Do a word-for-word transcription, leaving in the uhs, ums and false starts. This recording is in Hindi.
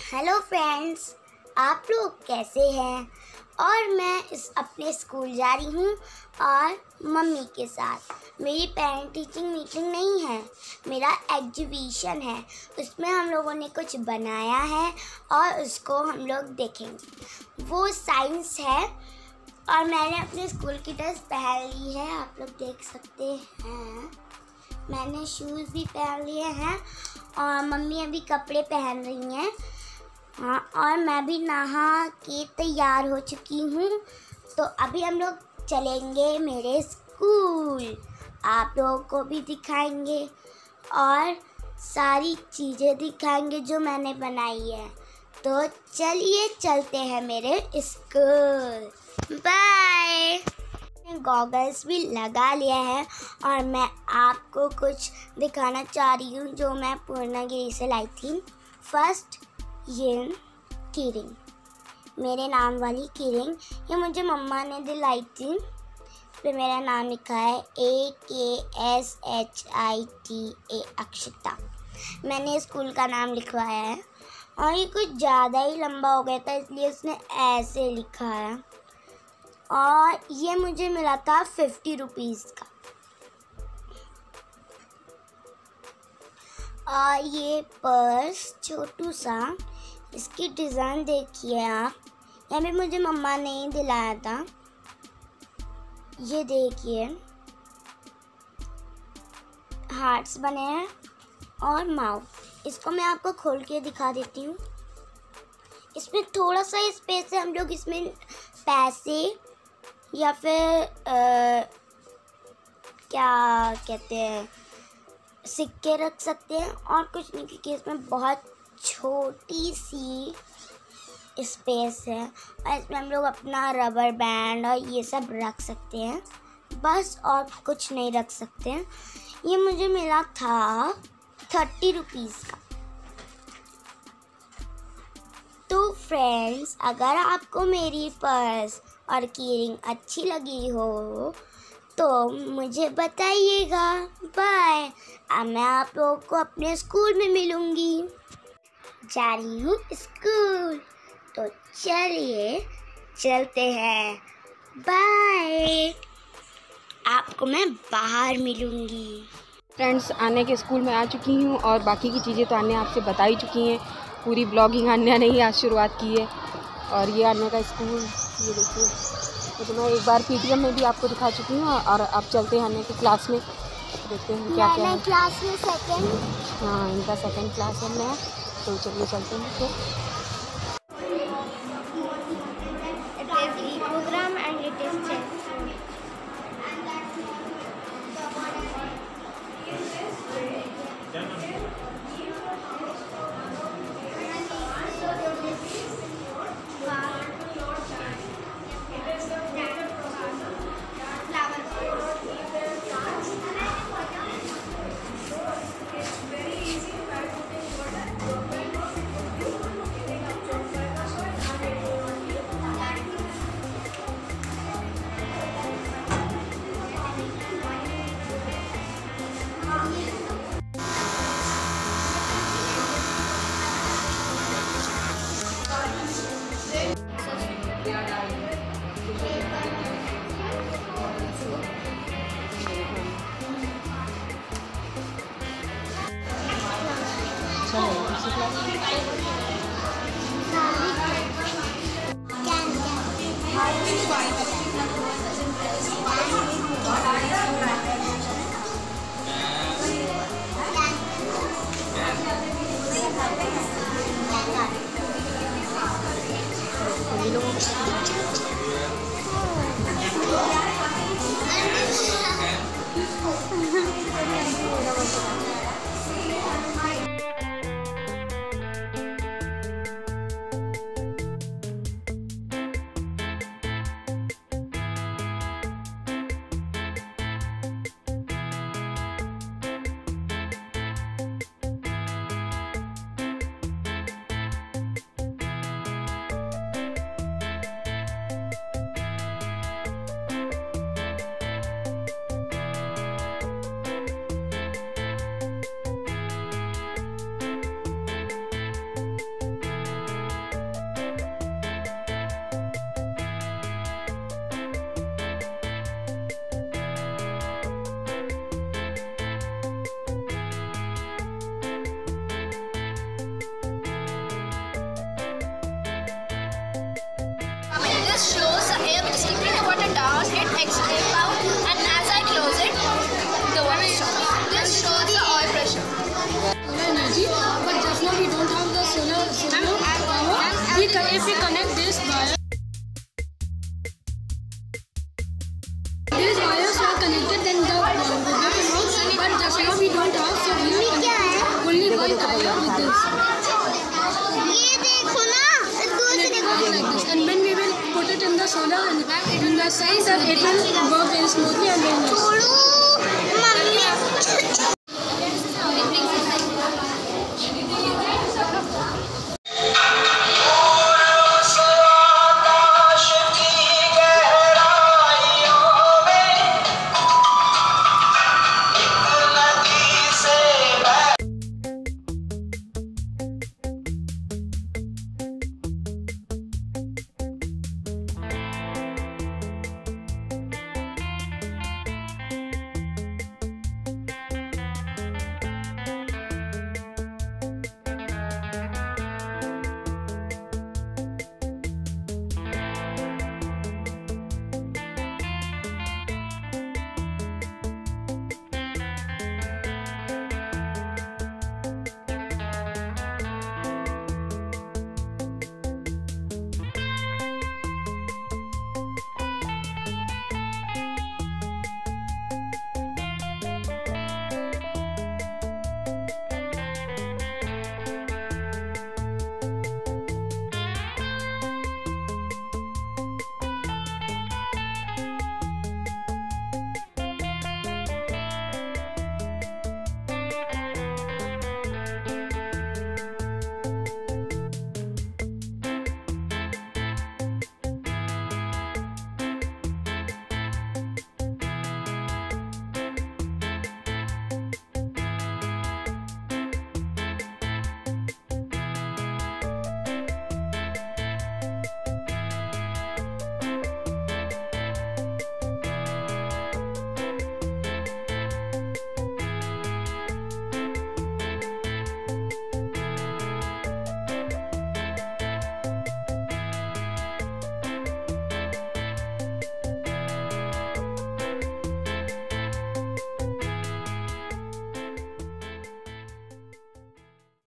हेलो फ्रेंड्स, आप लोग कैसे हैं। और मैं इस अपने स्कूल जा रही हूँ और मम्मी के साथ। मेरी पेरेंट टीचिंग मीटिंग नहीं है, मेरा एग्जीबिशन है। उसमें हम लोगों ने कुछ बनाया है और उसको हम लोग देखेंगे। वो साइंस है और मैंने अपने स्कूल की ड्रेस पहन ली है, आप लोग देख सकते हैं। मैंने शूज़ भी पहन लिए हैं और मम्मी अभी कपड़े पहन रही हैं। हाँ, और मैं भी नहा के तैयार हो चुकी हूँ। तो अभी हम लोग चलेंगे मेरे स्कूल, आप लोगों को भी दिखाएंगे और सारी चीज़ें दिखाएंगे जो मैंने बनाई है। तो चलिए चलते हैं मेरे स्कूल। बाय। गॉगल्स भी लगा लिया है और मैं आपको कुछ दिखाना चाह रही हूँ जो मैं पूर्णागिरी से लाई थी। फर्स्ट ये कीरिंग, मेरे नाम वाली कीरिंग, ये मुझे मम्मा ने दिलाई थी। फिर मेरा नाम लिखा है A K S H I T A Akshata. मैंने स्कूल का नाम लिखवाया है और ये कुछ ज़्यादा ही लंबा हो गया था इसलिए उसने ऐसे लिखा है। और ये मुझे मिला था फिफ्टी रुपीज़ का। और ये पर्स छोटू सा, इसकी डिज़ाइन देखिए आप, ये भी मुझे मम्मा ने ही दिलाया था। ये देखिए हार्ट्स बने हैं और माउथ। इसको मैं आपको खोल के दिखा देती हूँ। इसमें थोड़ा सा स्पेस है, हम लोग इसमें पैसे या फिर आ, क्या कहते हैं सिक्के रख सकते हैं और कुछ नहीं, क्योंकि इसमें बहुत छोटी सी स्पेस है और इसमें हम लोग अपना रबर बैंड और ये सब रख सकते हैं, बस और कुछ नहीं रख सकते हैं। ये मुझे मिला था थर्टी रुपीज़ का। तो फ्रेंड्स, अगर आपको मेरी पर्स और कीरिंग अच्छी लगी हो तो मुझे बताइएगा। बाय। अब मैं आप लोगों को अपने स्कूल में मिलूँगी। जा रही हूँ स्कूल, तो चलिए चलते हैं। बाय। आपको मैं बाहर मिलूँगी। फ्रेंड्स, आने के स्कूल में आ चुकी हूँ और बाकी की चीज़ें तो आने आपसे बता ही चुकी हैं। पूरी ब्लॉगिंग आन्या ने ही आज शुरुआत की है। और ये आन्या का स्कूल, ये देखिए, तो मैं एक बार पीटीएम में भी आपको दिखा चुकी हूँ। और अब चलते हैं आन्या की क्लास में, देखते हैं क्या क्या है। क्लास में सेकंड, हाँ, इनका सेकंड क्लास है नया, तो चलिए चलते हैं। तो program and it is this shows the air which is keeping the water down. It expands out, and as I close it, the water stops. This shows the oil pressure. Solar energy, but just now we don't have the solar solar power. We can, if we connect this wire, these wires are connected, then the uh, but just now we don't have, so we are connected only one wire with this. ये देखो ना, दूसरे Like this, and when we will put it in the solar and in the side, that it will work very smoothly and very nice.